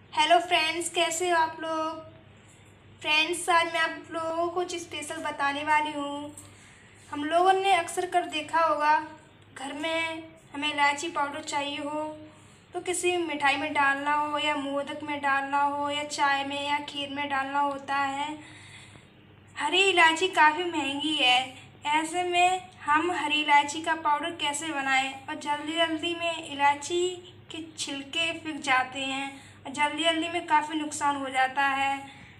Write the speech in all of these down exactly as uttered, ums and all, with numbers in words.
Hello friends, कैसे हो आप लोग। फ्रेंड्स, आज मैं आप लोगों को कुछ स्पेशल बताने वाली हूँ। हम लोगों ने अक्सर कर देखा होगा, घर में हमें इलायची पाउडर चाहिए हो तो किसी मिठाई में डालना हो या मोदक में डालना हो या चाय में या खीर में डालना होता है। हरी इलायची काफ़ी महंगी है। ऐसे में हम हरी इलायची का पाउडर कैसे बनाएं और जल्दी जल्दी में इलायची के छिलके फिक जाते हैं और जल्दी जल्दी में काफ़ी नुकसान हो जाता है।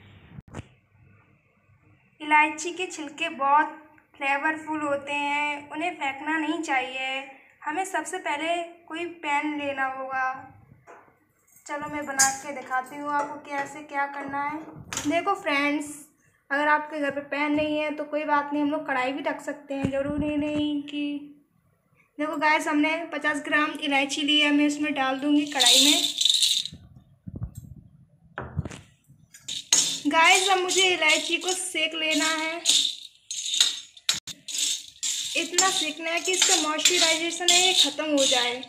इलायची के छिलके बहुत फ्लेवरफुल होते हैं, उन्हें फेंकना नहीं चाहिए। हमें सबसे पहले कोई पैन लेना होगा। चलो मैं बना के दिखाती हूँ आपको कैसे क्या करना है। देखो फ्रेंड्स, अगर आपके घर पे पैन नहीं है तो कोई बात नहीं, हम लोग कढ़ाई भी रख सकते हैं, ज़रूरी नहीं कि। देखो गाइस, हमने पचास ग्राम इलायची ली है, मैं इसमें डाल दूँगी कढ़ाई में। गाइस, अब मुझे इलायची को सेक लेना है। इतना सेकना है कि इसका मॉइस्चराइजेशन है ये ख़त्म हो जाए।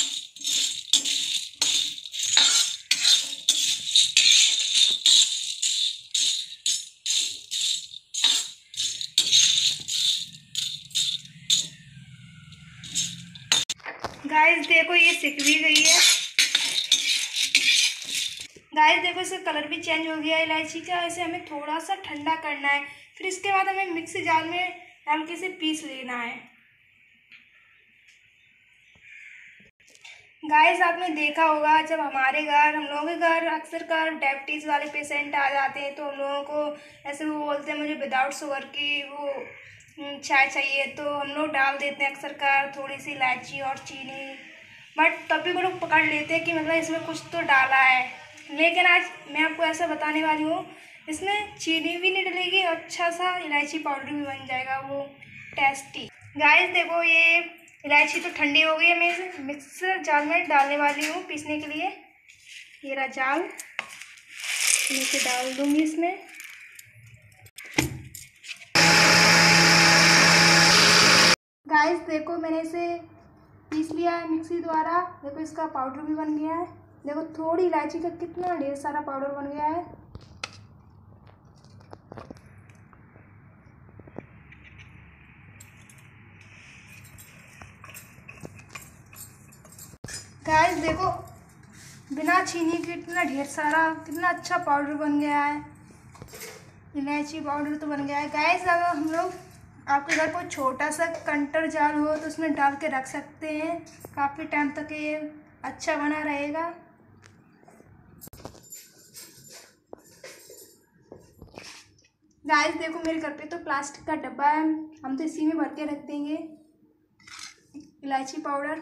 गाइस देखो, ये सिक भी गई है। गाइस देखो, इसका कलर भी चेंज हो गया इलायची का। इसे हमें थोड़ा सा ठंडा करना है, फिर इसके बाद हमें मिक्सी जार में डाल के इसे पीस लेना है। गाइस, आपने देखा होगा, जब हमारे घर हम लोगों के घर अक्सर कर डायबिटीज़ वाले पेशेंट आ जाते हैं तो हम लोगों को ऐसे वो बोलते हैं मुझे विदाउट शुगर की वो चाय चाहिए, तो हम लोग डाल देते हैं अक्सर कर थोड़ी सी इलायची और चीनी। बट तभी वो लोग पकड़ लेते हैं कि मतलब इसमें कुछ तो डाला है। लेकिन आज मैं आपको ऐसा बताने वाली हूँ, इसमें चीनी भी नहीं डलेगी, अच्छा सा इलायची पाउडर भी बन जाएगा वो टेस्टी। गाइस देखो, ये इलायची तो ठंडी हो गई है, मैं इसे मिक्सर जार में डालने वाली हूँ पीसने के लिए। ये रहा जार, मैं इसे डाल दूँगी इसमें। गाइस देखो, मैंने इसे पीस लिया है मिक्सी द्वारा। देखो, इसका पाउडर भी बन गया है। देखो, थोड़ी इलायची का कितना ढेर सारा पाउडर बन गया है। गाइस देखो, बिना चीनी के इतना ढेर सारा कितना अच्छा पाउडर बन गया है। इलायची पाउडर तो बन गया है। गाइस, अगर हम लोग आपके घर कोई छोटा सा कंटर जार हो तो उसमें डाल के रख सकते हैं, काफ़ी टाइम तक ये अच्छा बना रहेगा। गाइस देखो, मेरे घर पे तो प्लास्टिक का डब्बा है, हम तो इसी में भर के रख देंगे इलायची पाउडर।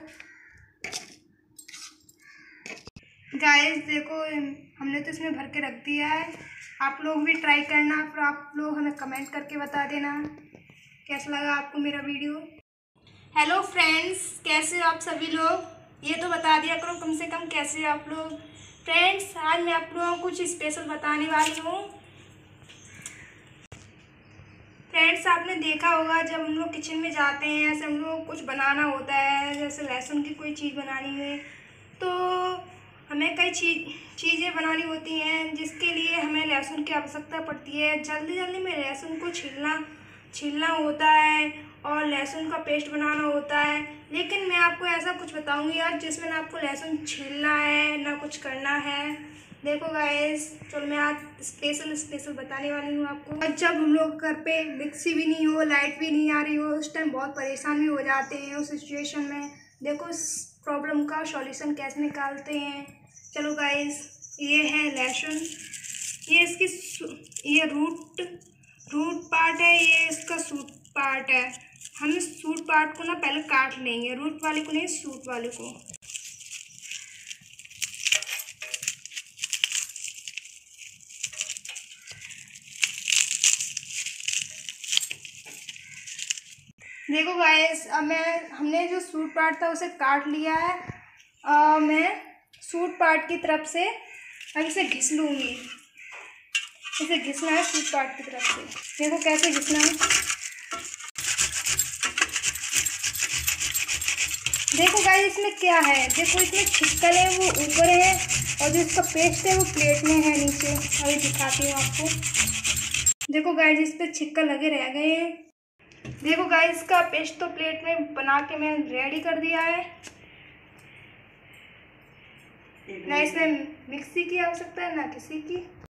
गाइस देखो, हमने तो इसमें भर के रख दिया है। आप लोग भी ट्राई करना, फिर आप लोग हमें कमेंट करके बता देना कैसा लगा आपको मेरा वीडियो। हेलो फ्रेंड्स, कैसे हो आप सभी लोग, ये तो बता दिया करो कम से कम कैसे हो आप लोग। फ्रेंड्स, आज मैं आप लोगों को कुछ स्पेशल बताने वाली हूँ। फ्रेंड्स, आपने देखा होगा, जब हम लोग किचन में जाते हैं, ऐसे हम लोग कुछ बनाना होता है, जैसे लहसुन की कोई चीज़ बनानी है, तो हमें कई चीज़ चीज़ें बनानी होती हैं जिसके लिए हमें लहसुन की आवश्यकता पड़ती है। जल्दी जल्दी में लहसुन को छीलना छीलना होता है और लहसुन का पेस्ट बनाना होता है। लेकिन मैं आपको ऐसा कुछ बताऊंगी आज जिसमें ना आपको लहसुन छीलना है ना कुछ करना है। देखो गाइस, चलो मैं आज स्पेशल स्पेशल बताने वाली हूँ आपको। और जब हम लोग घर पे मिक्सी भी नहीं हो, लाइट भी नहीं आ रही हो, उस टाइम बहुत परेशान भी हो जाते हैं। उस सिचुएशन में देखो इस प्रॉब्लम का सॉल्यूशन कैसे निकालते हैं। चलो गाइस, ये है लहसुन, ये इसकी ये रूट रूट पार्ट है, ये इसका सूट पार्ट है। हम इस सूट पार्ट को ना पहले काट लेंगे, रूट वाले को नहीं, सूट वाले को। देखो गाइस, अब मैं हमने जो सूट पार्ट था उसे काट लिया है। आ, मैं सूट पार्ट की तरफ से अब इसे घिस लूँगी। इसे घिसना है सूट पार्ट की तरफ से। देखो कैसे घिसना है। देखो गाइस, इसमें क्या है, देखो इसमें छिक्कल है वो ऊपर है और जो इसका पेस्ट है वो प्लेट में है नीचे, अभी दिखाती हूँ आपको। देखो गाइस इस पर छिक्का लगे रह गए हैं। देखो गाइस इसका पेस्ट तो प्लेट में बना के मैं रेडी कर दिया है। ना इसमें मिक्सी की आवश्यकता है ना किसी की।